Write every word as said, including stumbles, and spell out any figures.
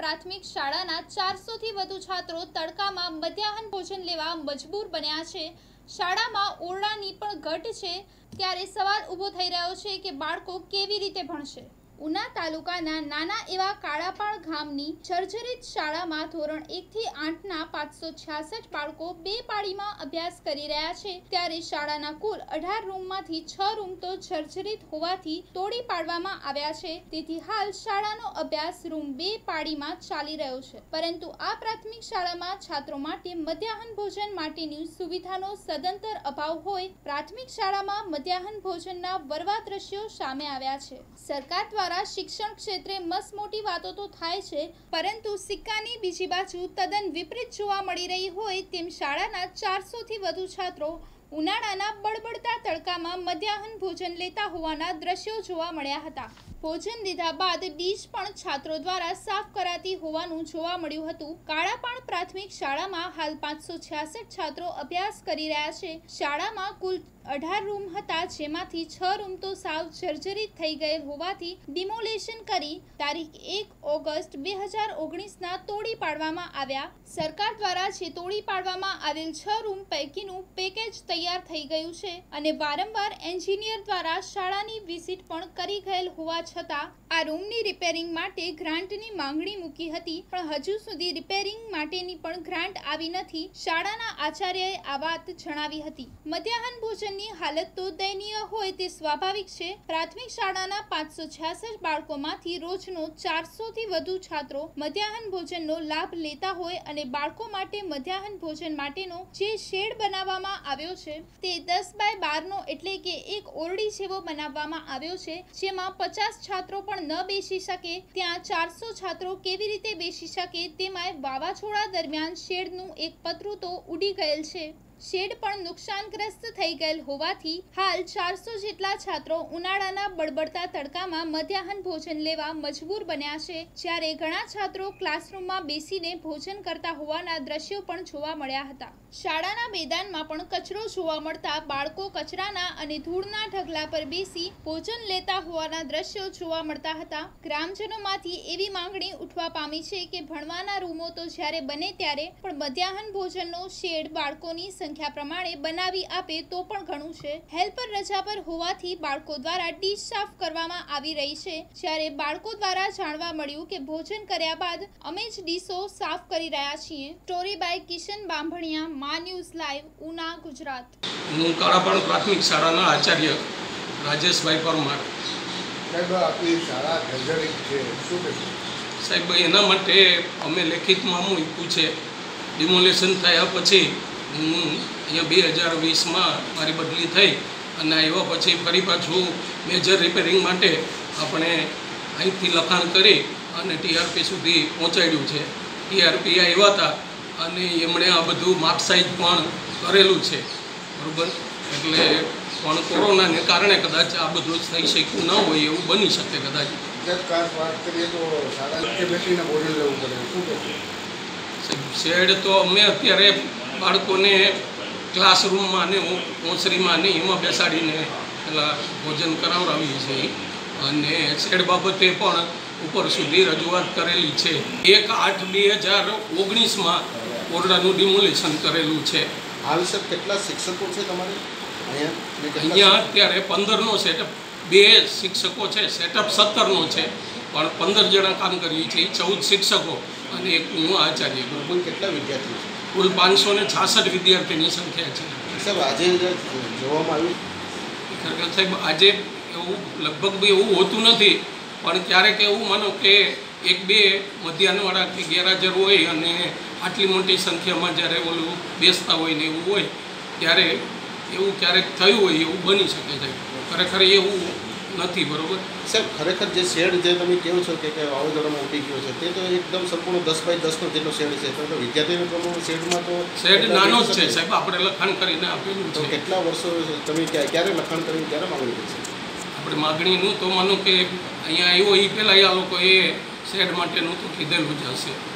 प्राथमिक शाळाना चारसो थी વધુ छात्रों तड़कामां मध्याह्न भोजन लेवा मजबूर बन्या छे। शाळामां ओरडानी पण घट छे, त्यारे सवाल ऊभो थई रह्यो छे के बाळको केवी रीते भणशे। उना तालुकाना नाना एवा काळापाळ गामनी जर्जरित शाळामां धोरण एक थी आठ ना पांचसो छियासठ बाळको बे पाळीमां अभ्यास करी रह्या छे, त्यारे शाळाना कुल अठार रूममांथी छ रूम तो जर्जरित होवाथी तोड़ी पाडवामां आव्या छे। तेथी हाल शाळानो अभ्यास रूम बे पाळीमां चाली रह्यो छे, परंतु आ प्राथमिक शाळामां छात्रो माटे मध्याह्न भोजन माटेनी सुविधानो सदंतर अभाव होय प्राथमिक शाळामां मध्याह्न भोजनना वरवा दृश्यो सामे आव्या छे। सरकार द्वारा शिक्षण क्षेत्रे मस्त मोटी वातो तो थाय छे, परंतु सिक्कानी बीजी बाजू तद्दन विपरीत जोवा मळी रही होय तेम शाळाना चारसो थी વધુ छात्रो उनाळाना बळबळता तड़कामां मध्याह्न भोजन लेता होवाना दृश्यो जोवा मळ्या हता। भोजन लीधा बाद डिश पण छात्रो द्वारा साफ कराती होवानुं जोवा मळ्युं हतुं। काळापाण प्राथमिक शाळामां हाल पांचसो छियासठ छात्रो अभ्यास करी रह्या छे। शाळामां कुल अठार रूम हता, जेमांथी छ रूम तो साव जर्जरित थई गयेल होवाथी डिमोलेशन करी तारीख एक ऑगस्ट बे हजार ओगनीस ना तोड़ी पाडवामां आव्या। सरकार द्वारा जे तोड़ी पाडवामां आवेल छ रूम पैकीनुं पेकेज तैयार थई गयुं छे अने वारंवार एन्जिनियर द्वारा शाळानी विजिट पण करी गयेल होवा छतां आ रूमनी रिपेरिंग माटे ग्रांटनी मांगणी मूकी हती, पण हजू सुधी रिपेरिंग माटेनी पण ग्रांट आवी नथी। शाळाना आचार्यए आ वात जणावी हती। मध्याह्न भोजननी हालत तो दयनीय होय ते स्वाभाविक छे। प्राथमिक शाळाना पांचसो छियासठ बाळकोमांथी रोजनो चारसो थी વધુ छात्रो मध्याह्न भोजननो लाभ लेता होय अने बाळको माटे मध्याह्न भोजन माटेनो जे शेड बनाववामां આવ્યો છે તે દસ બાય બાર નો એટલે કે એક ઓરડી જેવો બનાવવામાં આવ્યો છે, જેમાં પચાસ છાત્રો પણ ન બેસી શકે। ત્યાં ચારસો છાત્રો કેવી રીતે બેસી શકે તેમાં વાવાઝોડા દરમિયાન શેડનું એક પતરું તો ઉડી ગયેલ છે। शेड पण नुकसानग्रस्त थई गયેલ होवाथी हाल चारसो जेटला छात्रो उनाळाना बळबळता तड़कामां मध्याह्न भोजन लेवा मजबूर बन्या छे, ज्यारे घणा छात्रो क्लासरूममां बेसीने भोजन करता होवाना दृश्यो पण जोवा मळ्या हता। शाळाना मैदानमां पण कचरो जोवा मळता बाळको कचराना अने धूळना ढगला पर बेसी भोजन लेता होवाना दृश्यो जोवा मळता हता। ग्रामजनोमांथी एवी मांगणी उठवा पामी छे के भणवाना रूमो तो ज्यारे बने त्यारे पण मध्याह्न भोजननो शेड बाळकोनी संख्या प्रमाणे बनावी आपे तो पण घणुं छे। हेल्पर रजा पर होवाथी बाळको द्वारा डिश साफ करवामां आवी रही छे, ज्यारे बाळको द्वारा जाणवा मळ्युं के भोजन कर्या बाद अमे ज डिशो साफ करी रह्या छीए। स्टोरी बाय किशन बांभणिया, मा न्यूज लाइव, उना, गुजरात। હું કાળાપાણ પ્રાથમિક શાળાના આચાર્ય રાજેશભાઈ પરમાર। સાહેબ આપણી શાળા જર્જરિત છે, શું કહેશો? સાહેબ એના માટે અમે લેખિતમાં મૂક્યું છે। ડિમોલેશન થયા પછી હું અહીંયા બે હજાર વીસમાં મારી બદલી થઈ અને આવ્યા પછી ફરી પાછું મેજર રિપેરિંગ માટે આપણે અહીંથી લખાણ કરી અને ટીઆરપી સુધી પહોંચાડ્યું છે। ટીઆરપી આવ્યા હતા અને એમણે આ બધું માર્ક સાઇઝ પણ કરેલું છે, બરાબર। એટલે પણ કોરોનાને કારણે કદાચ આ બધું થઈ શક્યું ન હોય એવું બની શકે કદાચ। ખાસ વાત કરીએ તો શાળા કે બેસીને ભોજન લેવું પડે, શું કહેશો? શેડ તો અમે અત્યારે બાળકોને ક્લાસરૂમમાં ને ઓસરીમાં ને એમાં બેસાડીને પેલા ભોજન કરાવડાવીએ છીએ અને શેડ બાબતે પણ ઉપર સુધી રજૂઆત કરેલી છે। એક આઠ બે હજાર ઓગણીસમાં ઓરડાનું ડિમોલેશન કરેલું છે। હાલ સર કેટલા શિક્ષકો છે તમારે અહીંયા? અહીંયા અત્યારે પંદરનો સેટઅપ, બે શિક્ષકો છે, સેટઅપ સત્તરનો છે, પણ પંદર જણા કામ કરીએ છીએ, ચૌદ શિક્ષકો અને એક હું આચાર્ય। કુલ કેટલા વિદ્યાર્થીઓ છે? કુલ પાંચસો ને છાસઠ વિદ્યાર્થીની સંખ્યા છે। સાહેબ આજે જોવામાં આવ્યું ખરેખર સાહેબ આજે એવું લગભગ બી એવું હોતું નથી, પણ ક્યારેક એવું માનો કે એક બે મધ્યાહનવાળા કે ગેરહાજર હોય અને આટલી મોટી સંખ્યામાં જ્યારે ઓલું બેસતા હોય ને એવું હોય ત્યારે એવું ક્યારેક થયું હોય એવું બની શકે છે। ખરેખર એવું નથી, બરાબર। સાહેબ ખરેખર જે શેડ જે તમે કહો છો કે વાવાઝોડામાં ઉડી ગયો છે તે તો એકદમ સંપૂર્ણ દસ બાય દસનો જેટલો શેડ છે, તો વિદ્યાર્થીઓ પ્રમાણે શેડમાં તો શેડ નાનો જ છે સાહેબ, આપણે લખાણ કરીને આપેલું છે। કેટલા વર્ષો તમે ક્યારે લખાણ કર્યું, ક્યારે માગણી કરી છે? આપણે માગણીનું તો માનો કે અહીંયા આવ્યો એ પહેલાં આ લોકોએ શેડ માટેનું તો કીધેલું જ હશે।